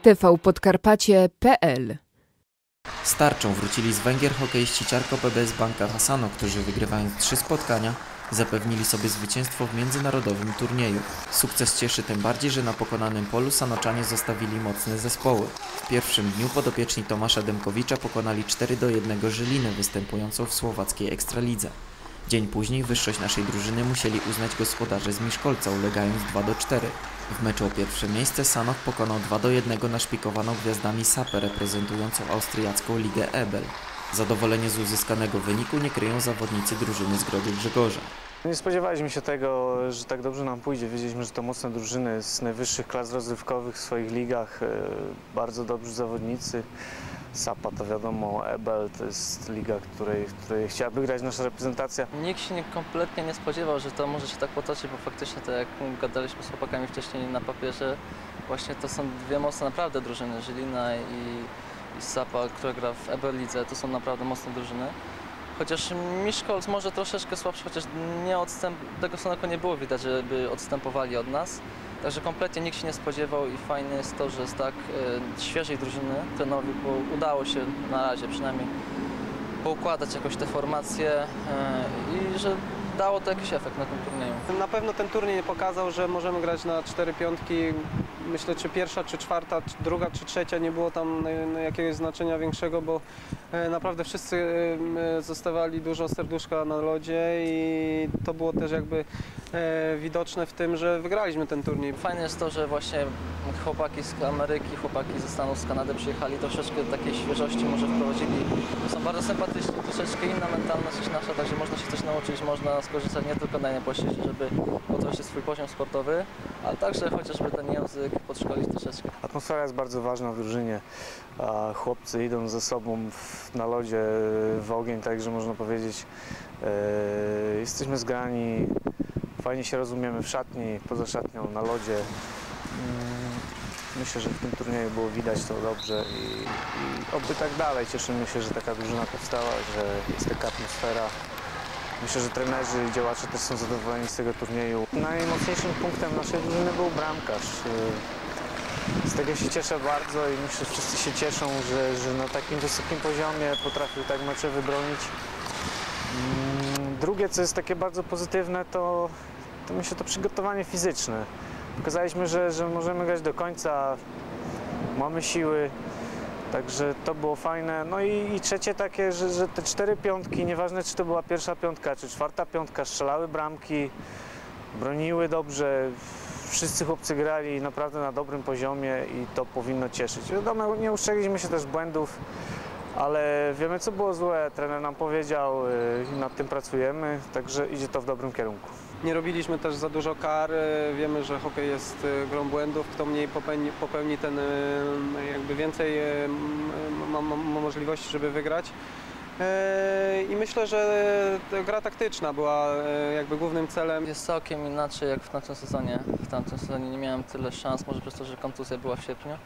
tvpodkarpacie.pl. Z tarczą wrócili z Węgier hokeiści Ciarko PBS Banka Hasano, którzy wygrywając 3 spotkania zapewnili sobie zwycięstwo w międzynarodowym turnieju. Sukces cieszy tym bardziej, że na pokonanym polu Sanoczanie zostawili mocne zespoły. W pierwszym dniu podopieczni Tomasza Demkowicza pokonali 4-1 Żylinę występującą w słowackiej Ekstralidze. Dzień później wyższość naszej drużyny musieli uznać gospodarze z Miszkolca, ulegając 2-4. W meczu o pierwsze miejsce Sanoch pokonał 2-1 naszpikowaną gwiazdami Sapę reprezentującą austriacką ligę Ebel. Zadowolenie z uzyskanego wyniku nie kryją zawodnicy drużyny z Grodu Grzegorza. Nie spodziewaliśmy się tego, że tak dobrze nam pójdzie. Wiedzieliśmy, że to mocne drużyny z najwyższych klas rozrywkowych w swoich ligach, bardzo dobrzy zawodnicy. Sapa to wiadomo, Ebel to jest liga, w której chciałaby grać nasza reprezentacja. Nikt się kompletnie nie spodziewał, że to może się tak potoczyć, bo faktycznie, tak jak gadaliśmy z chłopakami wcześniej na papierze, właśnie to są dwie mocne naprawdę drużyny, Żylina i Sapa, która gra w Ebel lidze, to są naprawdę mocne drużyny. Chociaż Miszkolc może troszeczkę słabszy, chociaż tego Sanoku nie było widać, żeby odstępowali od nas. Także kompletnie nikt się nie spodziewał i fajne jest to, że z tak świeżej drużyny trenowi udało się na razie przynajmniej poukładać jakoś te formacje i że dało to jakiś efekt na tym turnieju. Na pewno ten turniej pokazał, że możemy grać na 4 piątki. Myślę, czy pierwsza, czy czwarta, czy druga, czy trzecia nie było tam jakiegoś znaczenia większego, bo naprawdę wszyscy zostawali dużo serduszka na lodzie i to było też jakby widoczne w tym, że wygraliśmy ten turniej. Fajne jest to, że właśnie chłopaki z Ameryki, chłopaki ze Stanów, z Kanady przyjechali, troszeczkę takiej świeżości może wprowadzili. Są bardzo sympatyczni, troszeczkę inna mentalność niż nasza, także można się coś nauczyć, można skorzystać nie tylko na jednej płaszczyźnie, żeby podwyższyć swój poziom sportowy, ale także chociażby ten język podszkolić troszeczkę. Atmosfera jest bardzo ważna w drużynie. Chłopcy idą ze sobą na lodzie w ogień, także można powiedzieć, jesteśmy zgrani, fajnie się rozumiemy w szatni, poza szatnią, na lodzie. Myślę, że w tym turnieju było widać to dobrze i oby tak dalej. Cieszymy się, że taka drużyna powstała, że jest taka atmosfera. Myślę, że trenerzy i działacze też są zadowoleni z tego turnieju. Najmocniejszym punktem naszej drużyny był bramkarz. Z tego się cieszę bardzo i myślę, że wszyscy się cieszą, że na takim wysokim poziomie potrafił tak mecze wybronić. Drugie, co jest takie bardzo pozytywne, to myślę to przygotowanie fizyczne. Pokazaliśmy, że możemy grać do końca, mamy siły, także to było fajne. No i trzecie takie, że te 4 piątki, nieważne czy to była pierwsza piątka, czy czwarta piątka, strzelały bramki, broniły dobrze. Wszyscy chłopcy grali naprawdę na dobrym poziomie i to powinno cieszyć. Wiadomo, nie uszczegliśmy się też błędów, ale wiemy co było złe, trener nam powiedział i nad tym pracujemy, także idzie to w dobrym kierunku. Nie robiliśmy też za dużo kar, wiemy, że hokej jest grą błędów, kto mniej popełni, ten jakby więcej ma możliwości, żeby wygrać. I myślę, że gra taktyczna była jakby głównym celem. Jest całkiem inaczej jak w tamtym sezonie. W tamtym sezonie nie miałem tyle szans, może przez to, że kontuzja była w sierpniu.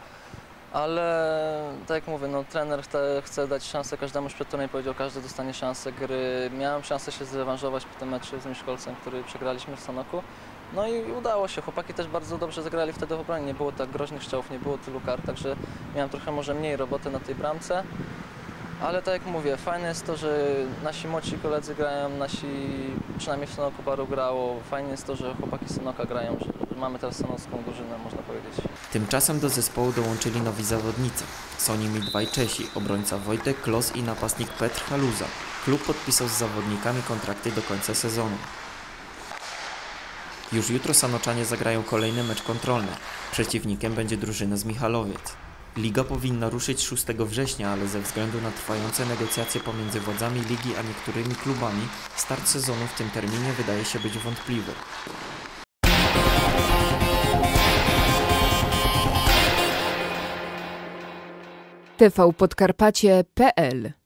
Ale tak jak mówię, no, trener chce dać szansę każdemu, już przed turniejem powiedział, każdy dostanie szansę gry. Miałem szansę się zrewanżować po tym meczu z Miszkolcem, który przegraliśmy w Sanoku. No i udało się, chłopaki też bardzo dobrze zagrali wtedy w obronie, nie było tak groźnych strzałów, nie było tylu kar, także miałem trochę może mniej roboty na tej bramce. Ale tak jak mówię, fajne jest to, że nasi młodsi koledzy grają, przynajmniej w Sanoku paru grało. Fajne jest to, że chłopaki z Sanoka grają, że mamy teraz sanocką drużynę, można powiedzieć. Tymczasem do zespołu dołączyli nowi zawodnicy. Są nimi dwaj Czesi, obrońca Wojtek Klos i napastnik Petr Haluza. Klub podpisał z zawodnikami kontrakty do końca sezonu. Już jutro Sanoczanie zagrają kolejny mecz kontrolny. Przeciwnikiem będzie drużyna z Michalowiec. Liga powinna ruszyć 6 września, ale ze względu na trwające negocjacje pomiędzy władzami ligi a niektórymi klubami, start sezonu w tym terminie wydaje się być wątpliwy. tvpodkarpacie.pl